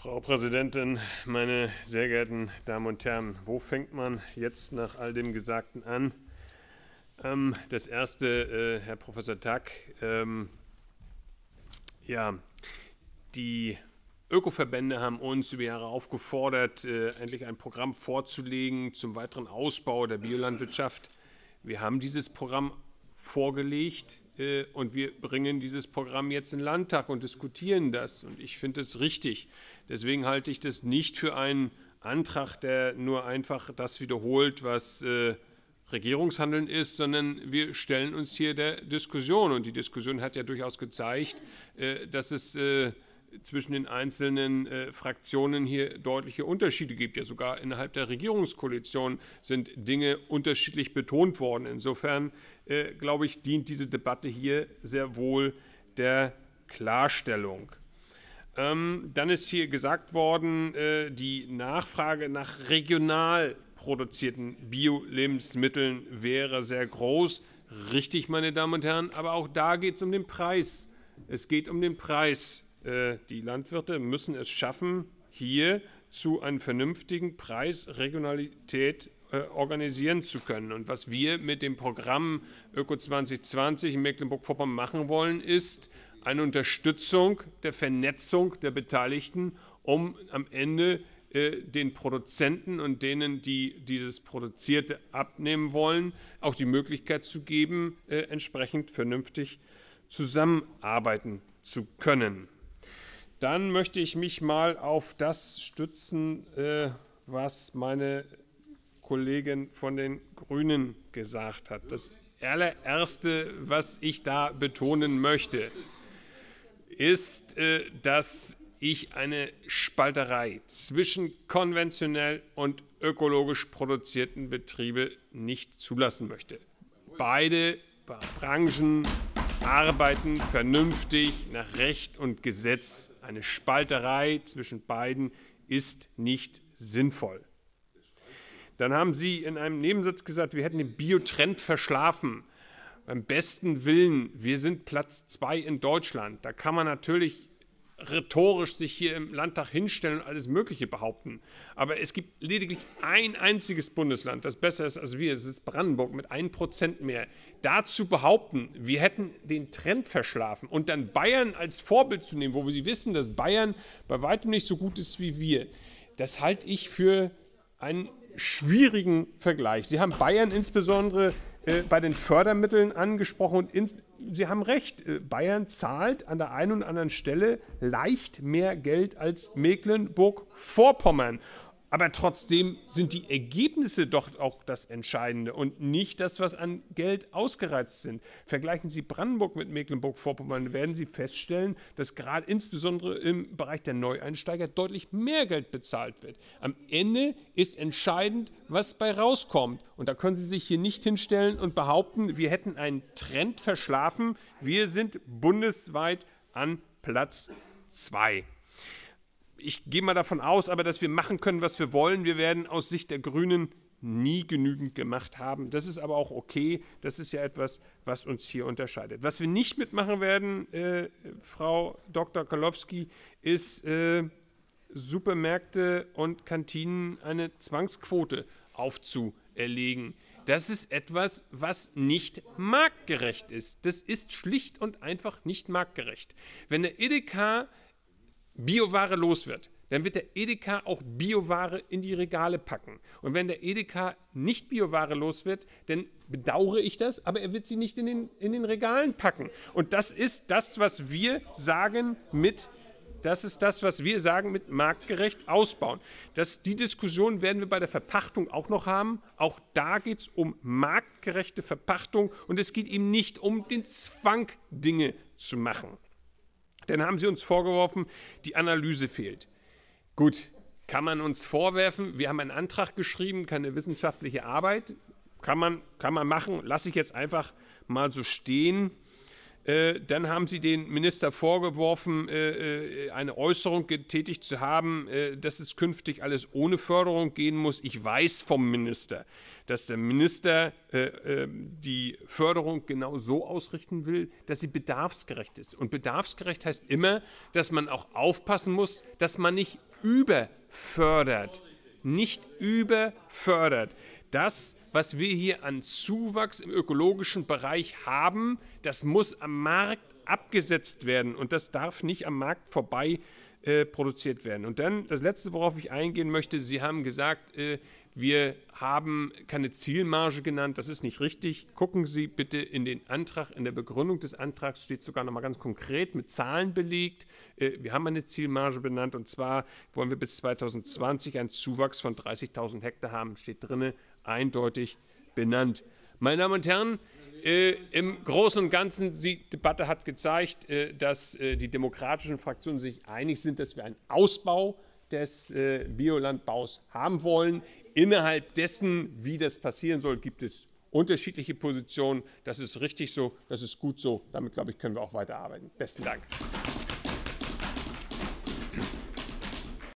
Frau Präsidentin, meine sehr geehrten Damen und Herren, wo fängt man jetzt nach all dem Gesagten an? Das Erste, Herr Professor Tack, die Ökoverbände haben uns über Jahre aufgefordert, endlich ein Programm vorzulegen zum weiteren Ausbau der Biolandwirtschaft. Wir haben dieses Programm vorgelegt und wir bringen dieses Programm jetzt in den Landtag und diskutieren das. Und ich finde es richtig. Deswegen halte ich das nicht für einen Antrag, der nur einfach das wiederholt, was Regierungshandeln ist, sondern wir stellen uns hier der Diskussion. Und die Diskussion hat ja durchaus gezeigt, dass es zwischen den einzelnen Fraktionen hier deutliche Unterschiede gibt. Ja, sogar innerhalb der Regierungskoalition sind Dinge unterschiedlich betont worden. Insofern, glaube ich, dient diese Debatte hier sehr wohl der Klarstellung. Dann ist hier gesagt worden, die Nachfrage nach regional produzierten Bio-Lebensmitteln wäre sehr groß. Richtig, meine Damen und Herren, aber auch da geht es um den Preis. Es geht um den Preis. Die Landwirte müssen es schaffen, hier zu einer vernünftigen Preisregionalität organisieren zu können. Und was wir mit dem Programm Öko 2020 in Mecklenburg-Vorpommern machen wollen, ist eine Unterstützung der Vernetzung der Beteiligten, um am Ende den Produzenten und denen, die dieses Produzierte abnehmen wollen, auch die Möglichkeit zu geben, entsprechend vernünftig zusammenarbeiten zu können. Dann möchte ich mich mal auf das stützen, was meine Kollegin von den Grünen gesagt hat. Das allererste, was ich da betonen möchte, ist, dass ich eine Spalterei zwischen konventionell und ökologisch produzierten Betrieben nicht zulassen möchte. Beide Branchen arbeiten vernünftig nach Recht und Gesetz. Eine Spalterei zwischen beiden ist nicht sinnvoll. Dann haben Sie in einem Nebensatz gesagt, wir hätten den Biotrend verschlafen. Beim besten Willen, wir sind Platz 2 in Deutschland. Da kann man natürlich rhetorisch sich hier im Landtag hinstellen und alles Mögliche behaupten. Aber es gibt lediglich ein einziges Bundesland, das besser ist als wir, das ist Brandenburg mit 1% mehr. Dazu behaupten, wir hätten den Trend verschlafen und dann Bayern als Vorbild zu nehmen, wo Sie wissen, dass Bayern bei weitem nicht so gut ist wie wir, das halte ich für einen schwierigen Vergleich. Sie haben Bayern insbesondere bei den Fördermitteln angesprochen und Sie haben recht, Bayern zahlt an der einen und anderen Stelle leicht mehr Geld als Mecklenburg-Vorpommern. Aber trotzdem sind die Ergebnisse doch auch das Entscheidende und nicht das, was an Geld ausgereizt sind. Vergleichen Sie Brandenburg mit Mecklenburg-Vorpommern, werden Sie feststellen, dass gerade insbesondere im Bereich der Neueinsteiger deutlich mehr Geld bezahlt wird. Am Ende ist entscheidend, was bei rauskommt. Und da können Sie sich hier nicht hinstellen und behaupten, wir hätten einen Trend verschlafen. Wir sind bundesweit an Platz 2. Ich gehe mal davon aus, aber dass wir machen können, was wir wollen. Wir werden aus Sicht der Grünen nie genügend gemacht haben. Das ist aber auch okay. Das ist ja etwas, was uns hier unterscheidet. Was wir nicht mitmachen werden, Frau Dr. Karlowski, ist Supermärkte und Kantinen eine Zwangsquote aufzuerlegen. Das ist etwas, was nicht marktgerecht ist. Das ist schlicht und einfach nicht marktgerecht. Wenn der Edeka Bioware los wird, dann wird der Edeka auch Bioware in die Regale packen. Und wenn der Edeka nicht Bioware los wird, dann bedauere ich das, aber er wird sie nicht in den Regalen packen. Und das ist das, was wir sagen mit marktgerecht ausbauen. Die Diskussion werden wir bei der Verpachtung auch noch haben. Auch da geht es um marktgerechte Verpachtung und es geht eben nicht um den Zwang, Dinge zu machen. Dann haben Sie uns vorgeworfen, die Analyse fehlt. Gut, kann man uns vorwerfen, wir haben einen Antrag geschrieben, keine wissenschaftliche Arbeit. Kann man machen, lasse ich jetzt einfach mal so stehen. Dann haben Sie den Minister vorgeworfen, eine Äußerung getätigt zu haben, dass es künftig alles ohne Förderung gehen muss. Ich weiß vom Minister, dass der Minister die Förderung genau so ausrichten will, dass sie bedarfsgerecht ist. Und bedarfsgerecht heißt immer, dass man auch aufpassen muss, dass man nicht überfördert. Nicht überfördert. Das, was wir hier an Zuwachs im ökologischen Bereich haben, das muss am Markt abgesetzt werden und das darf nicht am Markt vorbei produziert werden. Und dann das Letzte, worauf ich eingehen möchte, Sie haben gesagt, wir haben keine Zielmarge genannt, das ist nicht richtig. Gucken Sie bitte in den Antrag, in der Begründung des Antrags steht sogar noch mal ganz konkret mit Zahlen belegt. Wir haben eine Zielmarge benannt und zwar wollen wir bis 2020 einen Zuwachs von 30.000 Hektar haben, steht drin, eindeutig benannt. Meine Damen und Herren, im Großen und Ganzen, die Debatte hat gezeigt, dass die demokratischen Fraktionen sich einig sind, dass wir einen Ausbau des Biolandbaus haben wollen. Innerhalb dessen, wie das passieren soll, gibt es unterschiedliche Positionen. Das ist richtig so, das ist gut so. Damit, glaube ich, können wir auch weiterarbeiten. Besten Dank.